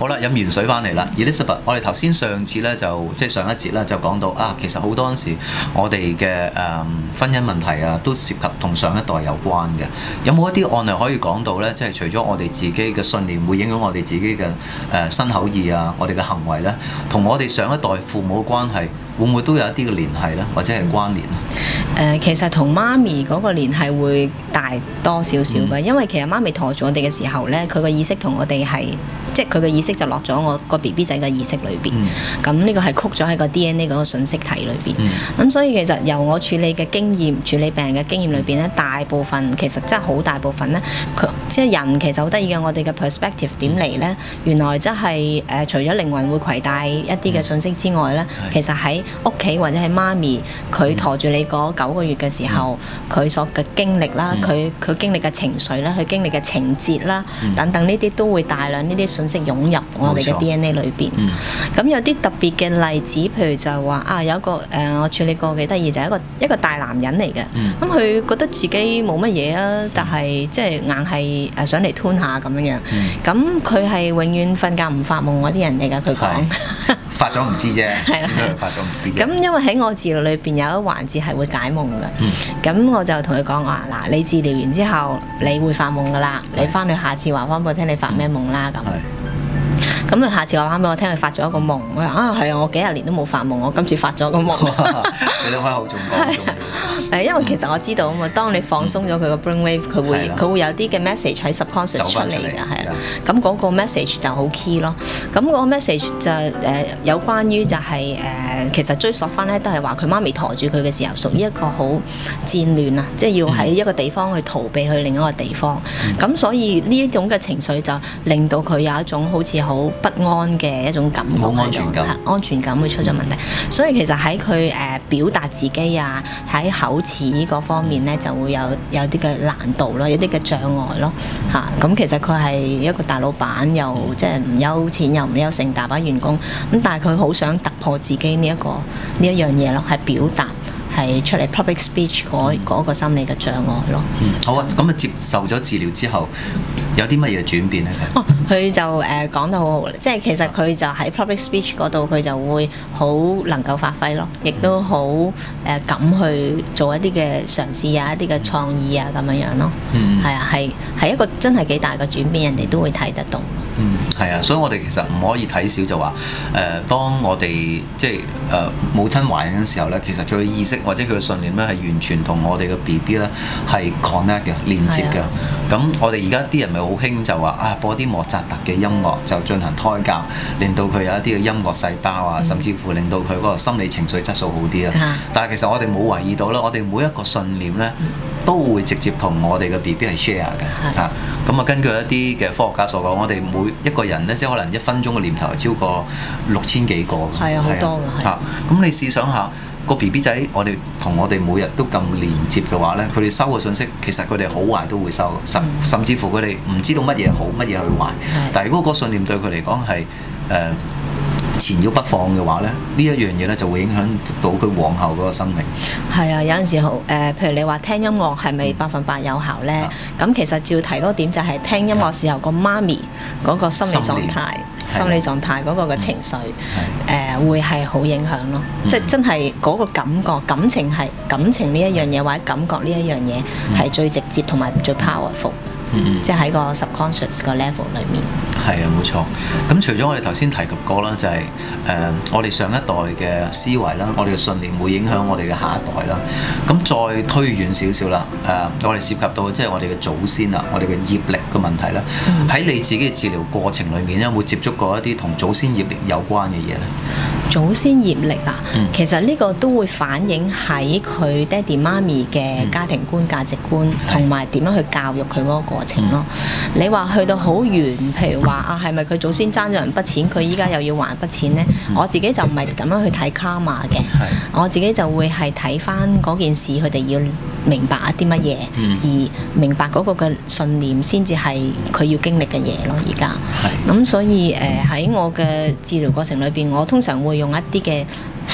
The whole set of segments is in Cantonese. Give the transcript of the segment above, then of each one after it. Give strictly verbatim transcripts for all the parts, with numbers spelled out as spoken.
好啦，飲完水翻嚟啦 ，Elizabeth，我哋頭先上次咧就即係上一節咧就講到啊，其實好多時我哋嘅誒婚姻問題啊，都涉及同上一代有關嘅。有冇一啲案例可以講到咧？即係除咗我哋自己嘅信念會影響我哋自己嘅誒身口意啊，我哋嘅行為咧，同我哋上一代父母嘅關係會唔會都有一啲嘅聯繫咧，或者係關聯咧？ 誒、呃，其實同媽咪嗰個聯繫會大多少少嘅，嗯、因為其實媽咪陀住我哋嘅時候咧，佢個意識同我哋係，即係佢個意識就落咗我個 B B 仔嘅意識裏邊。咁呢、嗯、個係曲咗喺個 D N A 嗰個信息體裏邊。咁、嗯、所以其實由我處理嘅經驗、處理病人嘅經驗裏邊咧，大部分其實真係好大部分咧，佢即係人其實好得意嘅。我哋嘅 perspective 點嚟咧？原來真係誒，除咗靈魂會攜帶一啲嘅信息之外咧，嗯、其實喺屋企或者係媽咪佢陀住你嗰九個月嘅時候，佢、嗯、所嘅經歷啦，佢佢、嗯、經歷嘅情緒啦，佢經歷嘅情節啦，嗯、等等呢啲都會大量呢啲信息湧入我哋嘅 D N A 裏邊。咁、嗯、有啲特別嘅例子，譬如就係話啊，有一個誒、呃，我處理過幾得意，就係、是、一個一個大男人嚟嘅。咁佢、嗯、覺得自己冇乜嘢啊，但係即係硬係誒想嚟吞下咁樣樣。咁佢係永遠瞓覺唔發夢嗰啲人嚟㗎，佢講。 發咗唔知啫， 係啦， 發咗唔知啫。 咁因為喺我治療裏邊有一環節係會解夢嘅，咁、嗯、我就同佢講話嗱，你治療完之後你會發夢㗎啦，是你翻去下次話翻俾我聽你發咩夢啦咁。咁佢下次話翻俾我聽，佢發咗一個夢。我話啊，係啊，我幾廿年都冇發夢，我今次發咗個夢。 你兩位好重講重要。 誒，因為其實我知道啊嘛，當你放鬆咗佢個 brain wave，佢會佢會有啲嘅 message 喺 subconscious 出嚟㗎，係啦。咁嗰個 message 就好 key 咯。咁嗰個 message 就誒有關於就係誒，其實追溯翻咧都係話佢媽咪陀住佢嘅時候，屬於一個好戰亂啊，即係要喺一個地方去逃避去另一個地方。咁所以呢一種嘅情緒就令到佢有一種好似好不安嘅一種感覺，冇安全感，安全感會出咗問題。所以其實喺佢誒表達自己啊，喺口齒嗰方面咧，就會有有啲嘅難度咯，有啲嘅障礙咯嚇。咁其實佢係一個大老闆，又即係唔憂錢，又唔憂成大把員工。咁但係佢好想突破自己呢一個呢一樣嘢咯，係表達。係出嚟 public speech 嗰嗰個心理嘅障礙咯。 嗯，好啊。咁啊，接受咗治療之後，有啲乜嘢轉變咧？ 哦，佢就誒講得好好，即係其實佢就喺 public speech 嗰度，佢就會好能夠發揮咯，亦都好誒敢去做一啲嘅嘗試啊，一啲嘅創意啊咁樣樣咯。嗯，係啊，係係一個真係幾大嘅轉變，人哋都會睇得到。 嗯，係啊，所以我哋其實唔可以睇小就話誒、呃，當我哋即係誒、呃、母親懷孕嘅時候咧，其實佢嘅意識或者佢嘅信念咧係完全同我哋嘅 B B 咧係 connect 嘅連接嘅。咁、啊、我哋而家啲人咪好興就話啊，播啲莫扎特嘅音樂就進行胎教，令到佢有一啲嘅音樂細胞啊，嗯、甚至乎令到佢嗰個心理情緒質素好啲啊。嗯、但係其實我哋冇懷疑到啦，我哋每一個信念咧都會直接同我哋嘅 B B 係 share 嘅嚇。咁啊，根據一啲嘅科學家所講，我哋每一個人咧，即係可能一分鐘嘅念頭係超過六千幾個嘅。係啊，好多㗎。嚇，咁你試想下個 B B 仔，我哋同我哋每日都咁連接嘅話咧，佢哋收嘅信息其實佢哋好壞都會收，甚甚至乎佢哋唔知道乜嘢好，乜嘢去壞。但係如果個信念對佢嚟講係誒纏繞不放嘅話咧，呢一樣嘢咧就會影響到佢往後嗰個生命。係啊，有陣時好誒、呃，譬如你話聽音樂係咪百分百有效咧？咁、嗯、其實照提多點就係聽音樂時候個媽咪嗰個心理狀態、心理狀態嗰個嘅情緒誒、呃，會係好影響咯。嗯、即係真係嗰個感覺、感情係感情呢一樣嘢，或者感覺呢一樣嘢係最直接同埋最 powerful。嗯、即係喺個 subconscious 個 level 裏面。係啊，冇錯。咁除咗我哋頭先提及過啦，就係、是、誒、呃、我哋上一代嘅思維啦，我哋嘅信念會影響我哋嘅下一代啦。咁再推遠少少啦，誒、呃、我哋涉及到即係我哋嘅祖先啊，我哋嘅業力嘅問題啦。喺、嗯、你自己嘅治療過程裏面，有冇接觸過一啲同祖先業力有關嘅嘢咧？祖先業力啊，嗯、其實呢個都會反映喺佢爹哋媽咪嘅家庭觀、價值觀，同埋點樣去教育佢嗰個過程咯。嗯、你話去到好遠，譬如話啊，係咪佢祖先爭咗人筆錢，佢依家又要還筆錢呢？嗯、我自己就唔係咁樣去睇卡瑪嘅，是我自己就會係睇翻嗰件事，佢哋要明白一啲乜嘢，嗯、而明白嗰個嘅信念先至係佢要經歷嘅嘢咯。而家咁所以誒喺、呃、我嘅治療過程裏邊，我通常會用一啲嘅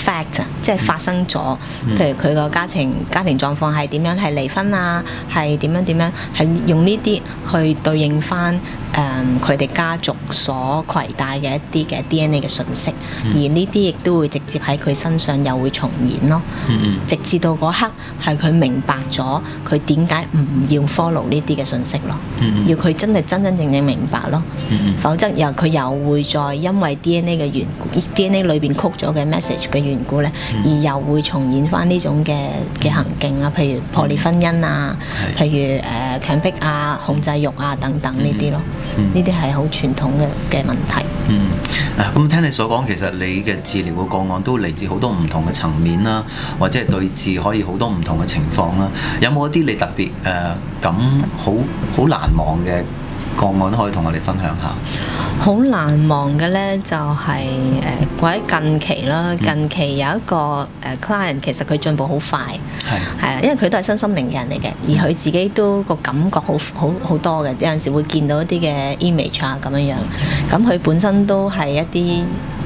fact 啊，即係發生咗，譬如佢個家庭家庭狀況係點樣，係離婚啊，係點樣點樣，係用呢啲去對應翻誒佢哋家族所攜帶嘅一啲嘅 D N A 嘅信息，嗯、而呢啲亦都會直接喺佢身上又會重現咯。嗯、直至到嗰刻係佢明白咗佢點解唔要 follow 呢啲嘅信息咯，嗯、要佢真係真真正正明白咯，嗯、否則又佢又會再因為 D N A 嘅緣故 ，D N A 裏邊曲咗嘅 message 嘅緣故咧，嗯、而又會重現翻呢種嘅嘅行徑啊，譬如破裂婚姻啊，嗯、譬如誒、呃、強迫啊、控制慾啊等等呢啲咯。呢啲係好傳統嘅嘅問題。 嗯，啊，咁聽你所講，其實你嘅治療嘅個案都嚟自好多唔同嘅層面啦，或者係對治可以好多唔同嘅情況啦。有冇一啲你特別誒咁好好難忘嘅個案可以同我哋分享下？ 好難忘嘅咧就係、是、誒，或者近期啦，近期有一個誒 client，其實佢進步好快，係係啦，因為佢都係身心靈嘅人嚟嘅，而佢自己都個感覺好好好多嘅，有陣時會見到一啲嘅 image 啊咁樣樣，咁佢本身都係一啲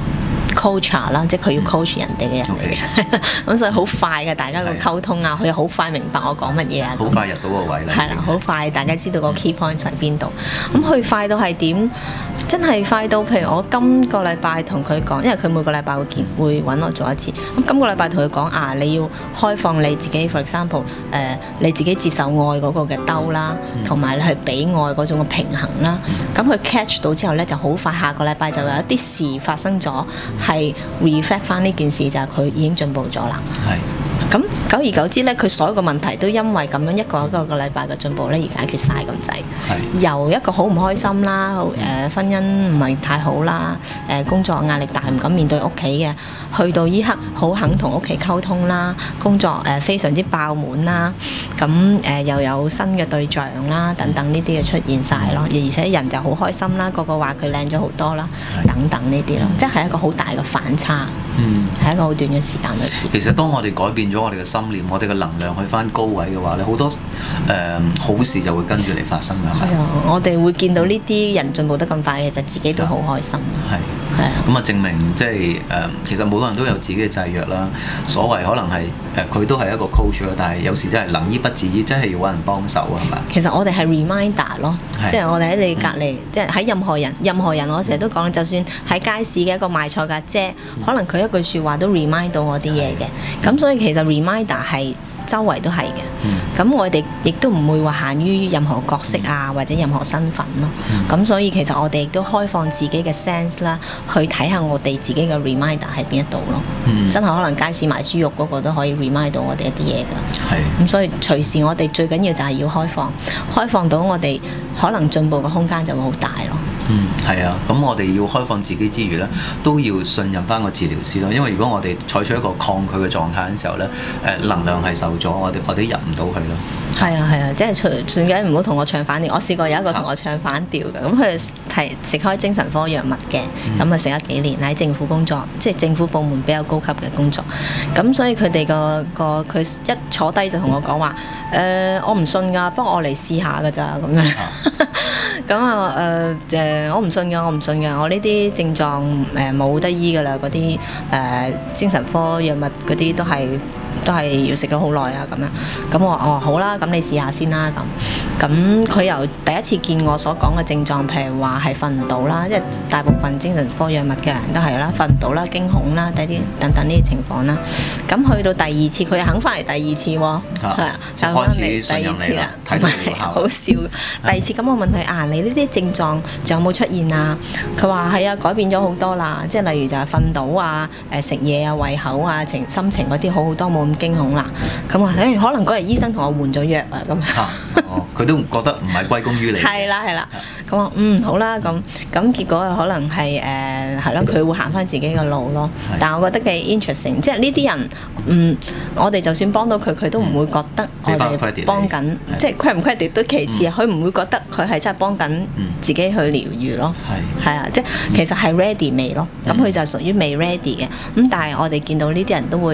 coach 啦，即係佢要 coach 人哋嘅人嚟嘅，咁所以好快嘅，大家個溝通啊，佢又好快明白我講乜嘢啊， 好快入到個位啦， 係啦，好快大家知道個 key point 喺邊度，咁佢快到係點？真係快到，譬如我今個禮拜同佢講，因為佢每個禮拜會見會揾我做一次。咁今個禮拜同佢講啊，你要開放你自己 ，for example，誒、呃、你自己接受愛嗰個嘅兜啦，同埋你去俾愛嗰種嘅平衡啦。咁佢 catch 到之後咧，就好快下個禮拜就有一啲事發生咗，係 reflect 翻呢件事，就係、是、佢已經進步咗啦。係。咁久而久之咧，佢所有嘅問題都因為咁樣一個一個個禮拜嘅進步咧而解決晒咁滯。係。由一個好唔開心啦，誒、呃、婚姻唔係太好啦，誒、呃、工作壓力大唔敢面對屋企嘅，去到依刻好肯同屋企溝通啦，工作誒、呃、非常之爆滿啦，咁誒、呃、又有新嘅對象啦，等等呢啲嘅出現晒咯，而且人就好開心啦，個個話佢靚咗好多啦，等等呢啲咯，即係一個好大嘅反差。嗯，係一個好短嘅時間裏邊。 其實當我哋改變咗我哋嘅心念，我哋嘅能量去翻高位嘅話咧，好多誒、呃、好事就會跟住嚟發生㗎。係啊，我哋會見到呢啲人進步得咁快，其實自己都好開心。係係啊。咁啊， 證明即係誒，其實每個人都有自己嘅制約啦。所謂可能係誒，佢、呃、都係一個 coach 啦，但係有時真係能醫不自醫，真係要揾人幫手啊，係咪？ 其實我哋係 reminder 咯，即係我哋喺你隔離，即係喺任何人，任何人，我成日都講，就算喺街市嘅一個賣菜嘅姐，嗯、可能佢一句説話都 remind 到我啲嘢嘅。咁、嗯、所以其實 reminder 係周圍都係嘅。咁、嗯、我哋亦都唔會話限於任何角色啊，嗯、或者任何身份咯。咁、嗯、所以其實我哋亦都開放自己嘅 sense 啦，去睇下我哋自己嘅 reminder 喺邊一度咯。嗯、真係可能街市賣豬肉嗰個都可以 remind 到我哋一啲嘢㗎。係。咁所以隨時我哋最緊要就係要開放，開放到我哋可能進步嘅空間就會好大咯。 嗯，係啊，咁我哋要開放自己之餘咧，都要信任翻個治療師咯。因為如果我哋採取一個抗拒嘅狀態嘅時候咧，誒能量係受咗，我哋我哋入唔到去咯。係啊係啊，即係隨隨緊唔好同我唱反調。我試過有一個同我唱反調嘅，咁佢係食開精神科藥物嘅，咁啊食咗幾年喺政府工作，即係政府部門比較高級嘅工作。咁所以佢哋個個佢一坐低就同我講話，誒、呃、我唔信㗎，不過我嚟試下㗎咋咁樣。咁啊誒誒，我唔信㗎，我唔信㗎，我呢啲症狀誒冇得醫㗎啦，嗰啲誒精神科藥物嗰啲都係。都係要食咗好耐啊咁樣，咁我話哦好啦，咁你試下先啦咁。咁佢由第一次見我所講嘅症狀，譬如話係瞓唔到啦，因為大部分精神科藥物嘅人都係啦，瞓唔到啦、驚恐啦、第啲等等呢啲情況啦。咁去到第二次，佢又肯翻嚟第二次喎，係啊，就翻嚟第二次啦，唔係好笑。第二次咁我問佢啊，你呢啲症狀仲有冇出現啊？佢話係啊，改變咗好多啦，即係例如就係瞓到啊、誒食嘢啊、胃口啊、情心情嗰啲好好多，冇咁驚恐啦。咁話誒，可能嗰日醫生同我換咗藥啊咁。 哦，佢都覺得唔係歸功於你。 係啦係啦，咁話嗯好啦咁，咁結果可能係誒係咯，佢會行翻自己嘅路咯。但係我覺得幾 interesting，即係呢啲人嗯，我哋就算幫到佢，佢都唔會覺得我哋幫緊，即係 credit 唔 credit 都其次，佢唔會覺得佢係真係幫緊自己去療愈咯。係係啊，即係其實係 ready 未咯，咁佢就屬於未 ready 嘅。咁但係我哋見到呢啲人都會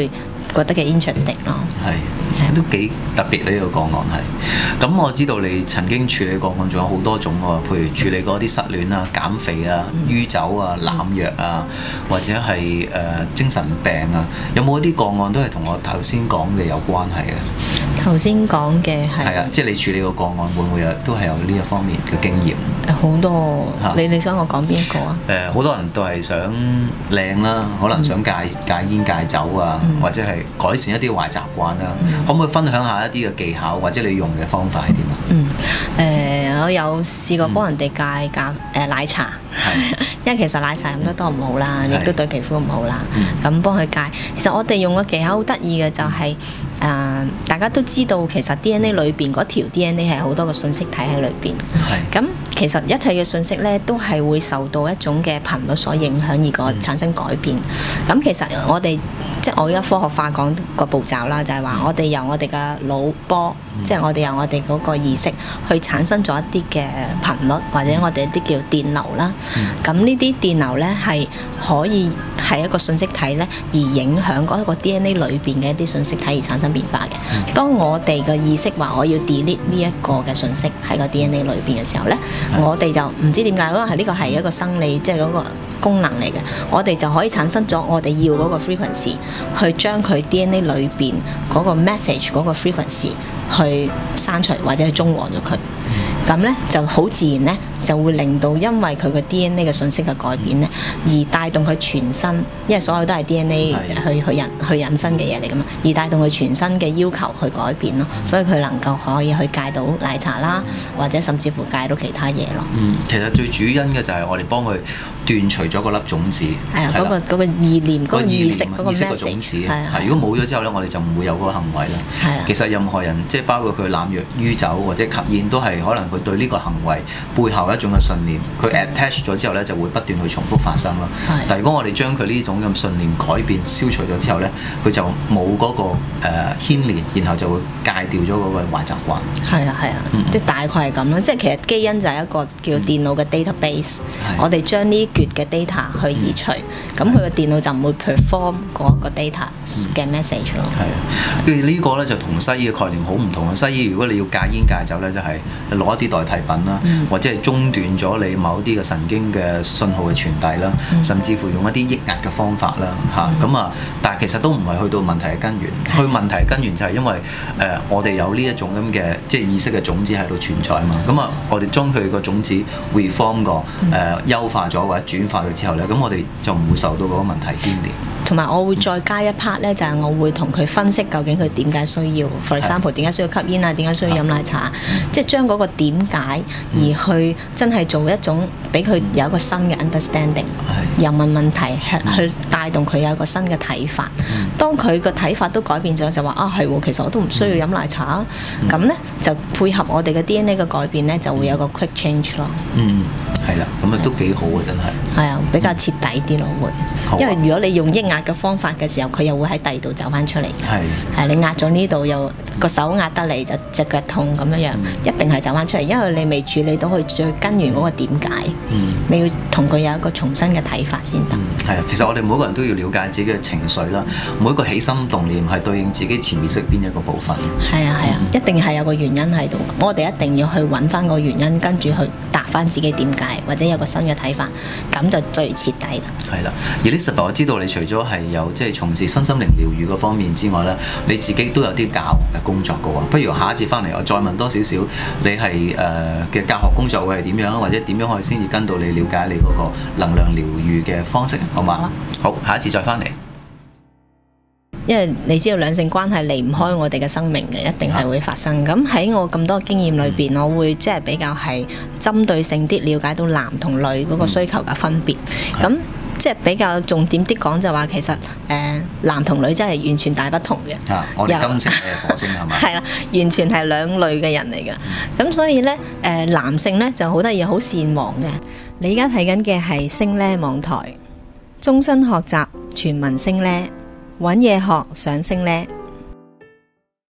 覺得嘅 interesting 咯。 係，都幾特別呢個個案係。咁我知道你曾經處理個案仲有好多種喎，譬如處理過啲失戀啊、減肥啊、酗酒啊、濫藥啊，或者係誒、呃、精神病啊，有冇一啲個案都係同我頭先講嘅有關係嘅？ 頭先講嘅係係啊，即係你處理個個案會唔會有都係有呢一方面嘅經驗？ 好多，你你想我講邊一個啊？ 誒，好多人都係想靚啦，可能想戒戒煙戒酒啊，嗯、或者係改善一啲壞習慣啦。嗯、可唔可以分享下一啲嘅技巧，或者你用嘅方法係點啊？ 嗯，誒、呃，我有試過幫人哋戒咖誒奶茶， 嗯、 因為其實奶茶飲得多唔好啦，亦都對皮膚唔好啦。咁、 嗯、幫佢戒，其實我哋用嘅技巧好得意嘅就係、是。誒，uh, 大家都知道其實 D N A 裏邊嗰條 D N A 係好多個信息體喺裏邊。係。咁其實一切嘅信息咧，都係會受到一種嘅頻率所影響而個產生改變。咁、嗯、其實我哋即係我而家科學化講個步驟啦，就係、是、話我哋由我哋嘅腦波，嗯、即係我哋由我哋嗰個意識去產生咗一啲嘅頻率，或者我哋一啲叫電流啦。咁呢啲電流咧係可以係一個信息體咧，而影響嗰一個 D N A 裏邊嘅一啲信息體而產生變化嘅。嗯、當我哋嘅意識話我要 delete 呢一個嘅信息喺個 D N A 裏邊嘅時候咧，嗯、我哋就唔知點解，可能係呢個係一個生理即係嗰個功能嚟嘅，我哋就可以產生咗我哋要嗰個 frequency，去將佢 D N A 裏邊嗰個 message 嗰個 frequency 去刪除或者去中和咗佢。咁咧就好自然咧，就會令到因為佢個 D N A 嘅信息嘅改變咧，而帶動佢全身，因為所有都係 D N A 去去引去引申嘅嘢嚟噶嘛，而帶動佢全身嘅要求去改變咯，所以佢能夠可以去戒到奶茶啦，或者甚至乎戒到其他嘢咯。 嗯，其實最主因嘅就係我哋幫佢斷除咗嗰粒種子。係啊，嗰個嗰個意念、嗰個意識、嗰個 message。係啊。如果冇咗之後咧，我哋就唔會有嗰個行為啦。係啊。其實任何人即係包括佢濫藥、酗酒或者吸煙，都係可能佢對呢個行為背後一種嘅信念，佢 attach 咗之後咧，就會不斷去重複發生咯。係。但係如果我哋將佢呢種咁信念改變、消除咗之後咧，佢就冇嗰個誒牽連，然後就會戒掉咗嗰個壞習慣。係啊係啊，即係大概係咁咯。即係其實基因就係一個叫電腦嘅 database，我哋將呢橛嘅 data 去移除，咁佢個電腦就唔會 perform 嗰個 data 嘅 message 咯。 係啊，跟住呢個咧就同西醫嘅概念好唔同啊！西醫如果你要戒煙戒酒咧，就係攞一啲代替品啦，嗯、或者係中斷咗你某啲嘅神經嘅信號嘅傳遞啦，嗯、甚至乎用一啲抑壓嘅方法啦，嚇咁、嗯、啊！但係其實都唔係去到問題嘅根源，嗯、去問題嘅根源就係因為誒、呃、我哋有呢一種咁嘅即係意識嘅種子喺度存在啊嘛，咁啊我哋將佢個種子 reform 過誒、呃、優化咗或者轉化咗之後咧，咁我哋就唔會受到嗰個問題牽連。 同埋我會再加一 part 咧，就係、是、我會同佢分析究竟佢點解需要 for example 點解需要吸煙啊，點解需要飲奶茶，嗯、即係將嗰個點解而去真係做一種俾佢有一個新嘅 understanding，又問問題去帶動佢有一個新嘅睇法。嗯、當佢個睇法都改變咗，就話啊係喎，其實我都唔需要飲奶茶，咁咧、嗯、就配合我哋嘅 D N A 嘅改變咧，就會有個 quick change 咯。嗯。 係啦，咁啊都幾好啊，真係。係啊， 比較徹底啲咯，會。啊、因為如果你用抑壓嘅方法嘅時候，佢又會喺第二度走翻出嚟嘅。係的。係你壓咗呢度，又個手壓得嚟就隻腳痛咁樣樣，嗯、一定係走翻出嚟，因為你未處理到佢最根源嗰個點解。嗯。你要同佢有一個重新嘅睇法先得。 係啊、嗯，其實我哋每個人都要了解自己嘅情緒啦，每一個起心動念係對應自己潛意識邊一個部分。係啊係啊，嗯、一定係有個原因喺度，我哋一定要去揾翻個原因，跟住去答翻自己點解。或者有個新嘅睇法，咁就最徹底啦。係啦，而 Elizabeth，我知道你除咗係有即係從事身心靈療愈嗰方面之外咧，你自己都有啲教學嘅工作嘅喎。不如下一節翻嚟，我再問多少少，你係誒嘅教學工作會係點樣，或者點樣可以先至跟到你了解你嗰個能量療愈嘅方式，好嘛？好，好，下一節再翻嚟。 因為你知道兩性關係離唔開我哋嘅生命嘅，一定係會發生。咁喺我咁多經驗裏邊，嗯、我會即係比較係針對性啲了解到男同女嗰個需求嘅分別。咁、嗯、即係比較重點啲講就話，其實誒、呃、男同女真係完全大不同嘅。 啊，我哋金星嘅火星係咪？係啦， 完全係兩類嘅人嚟嘅。咁、嗯、所以咧，誒、呃、男性咧就好得意，好善忘嘅。你而家睇緊嘅係星咧網台，終身學習全民星咧。揾嘢學上升呢，